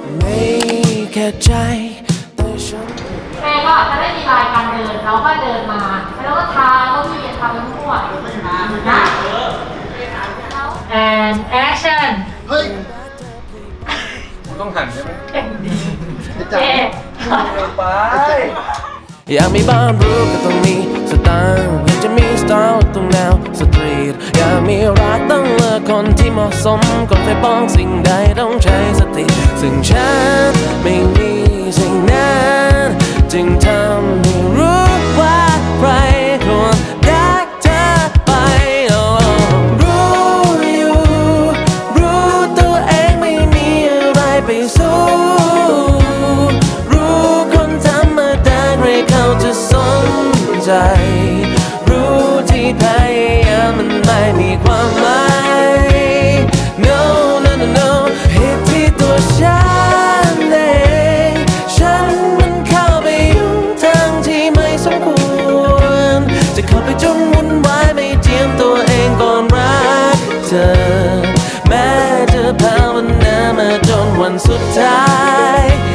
ไม่แค่ใจแต่ฉันแม่ก็จะได้มีลายการเดินเราก็เดินมาแล้วก็ทาแล้วมีทำทั้งทั่วนะ and action เฮ้ยต้องหันใช่ไหมเจ๊ไปอยากมีบ้านรู้ก็ต้องมีสตางค์อยากจะมีสไตล์ตรงแนวสตรีทอยากมีรักต้องเลือกคนที่เหมาะสมก่อนไปป้องสิ่งใดต้องใช้สติซึ่งฉันไม่มีสิ่งนั้นจึงทำให้รู้ว่าใครควรรักเธอไปรู้อยู่รู้ตัวเองไม่มีอะไรไปสู้รู้ที่พยายามมันไม่มีความหมาย no no no no ผิดที่ตัวฉันเองฉันมันเข้าไปยุ่งทางที่ไม่สมควรจะเข้าไปจนวุ่นวายไม่เจียมตัวเองก่อนรักเธอแม้จะภาวนามาจนวันสุดท้าย